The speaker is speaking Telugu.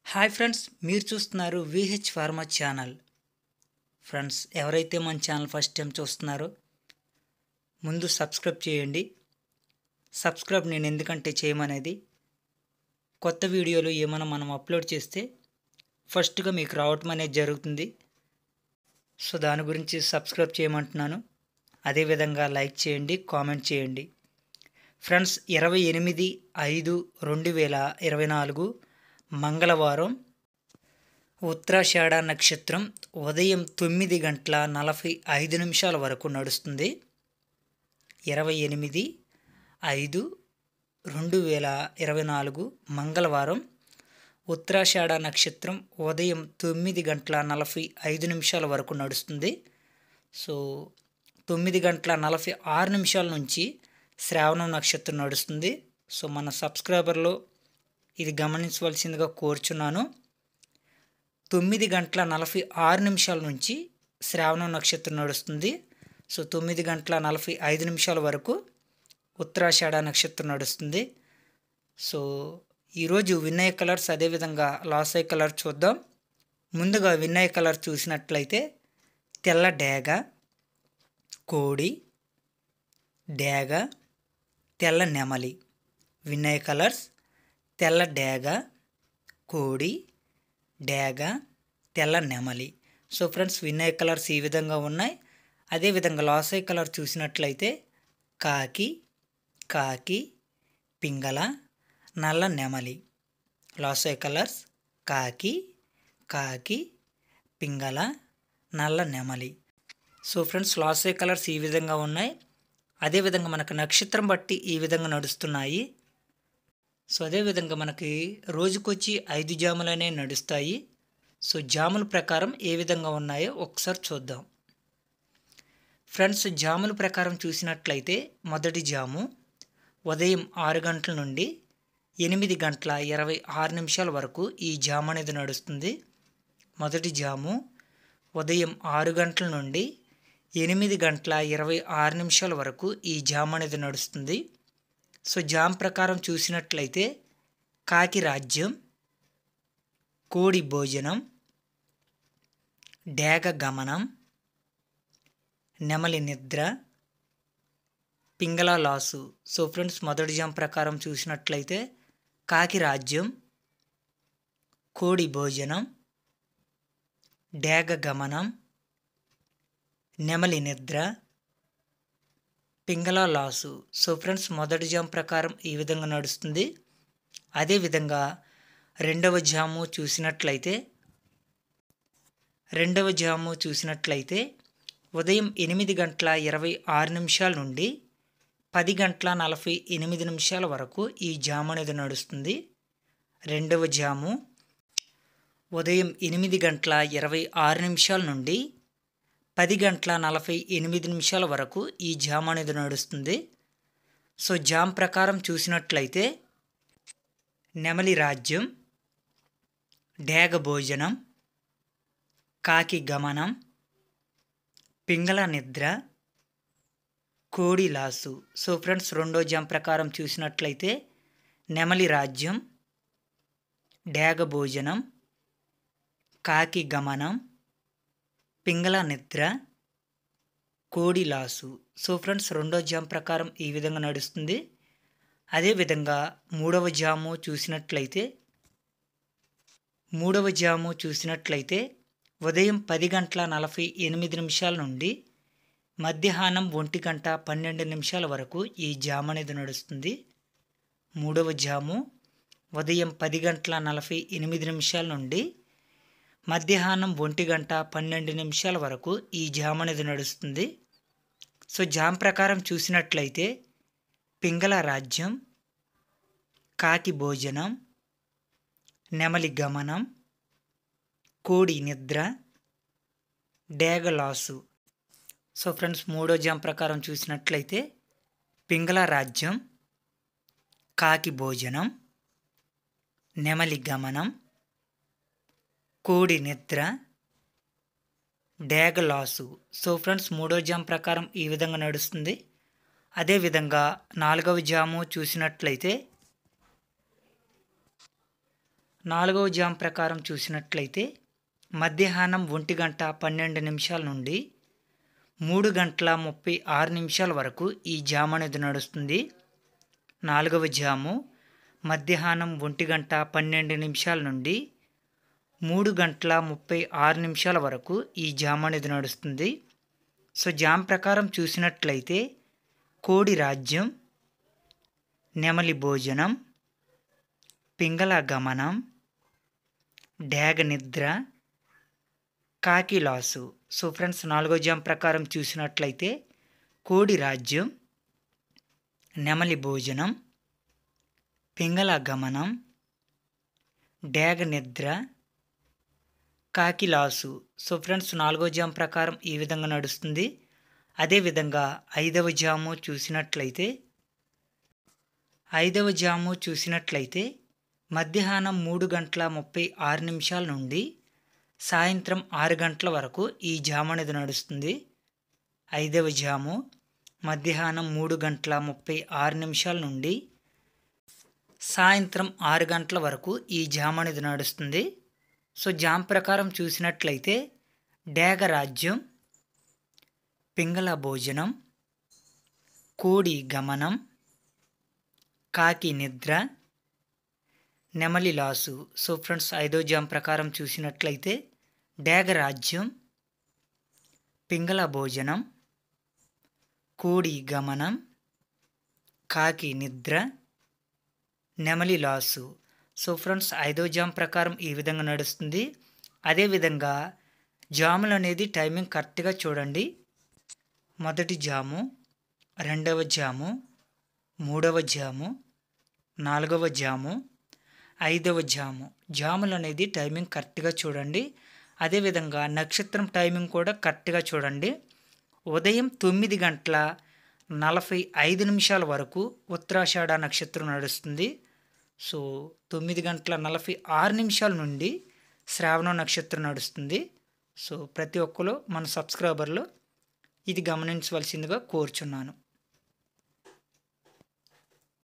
హాయ్ ఫ్రెండ్స్, మీరు చూస్తున్నారు విహెచ్ ఫార్మా ఛానల్. ఫ్రెండ్స్, ఎవరైతే మన ఛానల్ ఫస్ట్ టైం చూస్తున్నారో ముందు సబ్స్క్రైబ్ చేయండి. సబ్స్క్రైబ్ నేను ఎందుకంటే చేయమనేది, కొత్త వీడియోలు ఏమైనా మనం అప్లోడ్ చేస్తే ఫస్ట్గా మీకు రావటం అనేది జరుగుతుంది. సో దాని గురించి సబ్స్క్రైబ్ చేయమంటున్నాను. అదేవిధంగా లైక్ చేయండి, కామెంట్ చేయండి. ఫ్రెండ్స్, 28/5/2024 మంగళవారం ఉత్తరాషాఢ నక్షత్రం ఉదయం 9:45 వరకు నడుస్తుంది. 28/5/2024 మంగళవారం ఉత్తరాషాఢ నక్షత్రం ఉదయం 9:45 వరకు నడుస్తుంది. సో 9:46 నుంచి శ్రావణం నక్షత్రం నడుస్తుంది. సో మన సబ్స్క్రైబర్లో ఇది గమనించవలసిందిగా కోరుచున్నాను. 9:46 నుంచి శ్రావణం నక్షత్రం నడుస్తుంది. సో 9:45 వరకు ఉత్తరాషాఢ నక్షత్రం నడుస్తుంది. సో ఈరోజు విన్నయ్య కలర్స్, అదేవిధంగా లాస్ అయ్యే కలర్ చూద్దాం. ముందుగా విన్నయ్య కలర్ చూసినట్లయితే తెల్ల డేగ, కోడి, డేగ, తెల్ల నెమలి. విన్నయ్య కలర్స్ తెల్ల డేగ, కోడి, డేగ, తెల్ల నెమలి. సో ఫ్రెండ్స్, విన్నయ్య కలర్స్ ఈ విధంగా ఉన్నాయి. అదేవిధంగా లాస్ అయ్యే కలర్ చూసినట్లయితే కాకి, కాకి, పింగళ, నల్ల నెమలి. లాస్ అయ్యే కలర్స్ కాకి, కాకి, పింగళ, నల్ల నెమలి. సో ఫ్రెండ్స్, లాస్ అయ్యే కలర్స్ ఈ విధంగా ఉన్నాయి. అదేవిధంగా మనకు నక్షత్రం బట్టి ఈ విధంగా నడుస్తున్నాయి. సో అదేవిధంగా మనకి రోజుకొచ్చి 5 జాములనే నడుస్తాయి. సో జాముల ప్రకారం ఏ విధంగా ఉన్నాయో ఒకసారి చూద్దాం. ఫ్రెండ్స్, జాముల ప్రకారం చూసినట్లయితే మొదటి జాము ఉదయం 6 గంటల నుండి 8:26 వరకు ఈ జాము అనేది నడుస్తుంది. మొదటి జాము ఉదయం 6 గంటల నుండి 8:26 వరకు ఈ జాము అనేది నడుస్తుంది. సో జామ్ ప్రకారం చూసినట్లయితే కాకి రాజ్యం, కోడి భోజనం, డేగ గమనం, నెమలి నిద్ర, పింగళ లాసు. సో ఫ్రెండ్స్, మొదటి జామ్ ప్రకారం చూసినట్లయితే కాకి రాజ్యం, కోడి భోజనం, డేగ గమనం, నెమలి నిద్ర, పింగళ లాసు. సో ఫ్రెండ్స్, మొదటి జామ్ ప్రకారం ఈ విధంగా నడుస్తుంది. అదేవిధంగా రెండవ జాము చూసినట్లయితే ఉదయం 8:26 నుండి 10:48 వరకు ఈ జాము అనేది నడుస్తుంది. రెండవ జాము ఉదయం 8:26 నుండి 10:48 వరకు ఈ జామ్ అనేది నడుస్తుంది. సో జామ్ ప్రకారం చూసినట్లయితే నెమలి రాజ్యం, డేగ భోజనం, కాకి గమనం, పింగళ నిద్ర, కోడి లాసు. సో ఫ్రెండ్స్, రెండో జామ్ ప్రకారం చూసినట్లయితే నెమలి రాజ్యం, డేగ భోజనం, కాకి గమనం, పింగళ నిద్ర, కోడి లాసు. సో ఫ్రెండ్స్, రెండో జామ్ ప్రకారం ఈ విధంగా నడుస్తుంది. అదేవిధంగా మూడవ జాము చూసినట్లయితే ఉదయం 10:48 నుండి మధ్యాహ్నం 1:12 వరకు ఈ జాము అనేది నడుస్తుంది. మూడవ జాము ఉదయం 10:48 నుండి మధ్యాహ్నం 1:12 వరకు ఈ జాము అనేది నడుస్తుంది. సో జామ్ ప్రకారం చూసినట్లయితే పింగళ రాజ్యం, కాకి భోజనం, నెమలి గమనం, కోడి నిద్ర, డేగ లాసు. సో ఫ్రెండ్స్, మూడో జామ్ ప్రకారం చూసినట్లయితే పింగళ రాజ్యం, కాకి భోజనం, నెమలి గమనం, కోడి నిద్ర, డేగ లాసు. సో ఫ్రెండ్స్, మూడో జామ్ ప్రకారం ఈ విధంగా నడుస్తుంది. అదేవిధంగా నాలుగవ జాము చూసినట్లయితే నాలుగవ జామ్ ప్రకారం చూసినట్లయితే మధ్యాహ్నం 1:12 నుండి 3:36 వరకు ఈ జామ్ అనేది నడుస్తుంది. నాలుగవ జాము మధ్యాహ్నం 1:12 నుండి 3:36 వరకు ఈ జామ్ అనేది నడుస్తుంది. సో జామ్ ప్రకారం చూసినట్లయితే కోడి రాజ్యం, నెమలి భోజనం, పింగళ గమనం, డేగ నిద్ర, కాకిలాసు. సో ఫ్రెండ్స్, నాలుగో జామ్ ప్రకారం చూసినట్లయితే కోడి రాజ్యం, నెమలి భోజనం, పింగళ గమనం, డేగ నిద్ర, కాకిలాసు. సో ఫ్రెండ్స్, నాలుగో జామ్ ప్రకారం ఈ విధంగా నడుస్తుంది. అదేవిధంగా ఐదవ జాము చూసినట్లయితే మధ్యాహ్నం 3:36 నుండి సాయంత్రం 6 గంటల వరకు ఈ జాము అనేది నడుస్తుంది. ఐదవ జాము మధ్యాహ్నం 3:36 నుండి సాయంత్రం 6 గంటల వరకు ఈ జాము అనేది నడుస్తుంది. సో జామ్ ప్రకారం చూసినట్లయితే డేగ రాజ్యం, పింగళ భోజనం, కోడి గమనం, కాకి నిద్ర, నెమలి లాసు. సో ఫ్రెండ్స్, ఐదో జామ్ ప్రకారం చూసినట్లయితే డేగ రాజ్యం, పింగళ భోజనం, కోడి గమనం, కాకి నిద్ర, నెమలి లాసు. సో ఫ్రెండ్స్, ఐదో జామ్ ప్రకారం ఈ విధంగా నడుస్తుంది. అదేవిధంగా జాములు అనేది టైమింగ్ కరెక్ట్గా చూడండి. మొదటి జాము, రెండవ జాము, మూడవ జాము, నాలుగవ జాము, ఐదవ జాము. జాములు అనేది టైమింగ్ కరెక్ట్గా చూడండి. అదేవిధంగా నక్షత్రం టైమింగ్ కూడా కరెక్ట్గా చూడండి. ఉదయం 9:45 వరకు ఉత్తరాషాఢ నక్షత్రం నడుస్తుంది. సో 9:46 నుండి శ్రావణ నక్షత్రం నడుస్తుంది. సో ప్రతి ఒక్కరు మన సబ్స్క్రైబర్లు ఇది గమనించవలసిందిగా కోరుచున్నాను.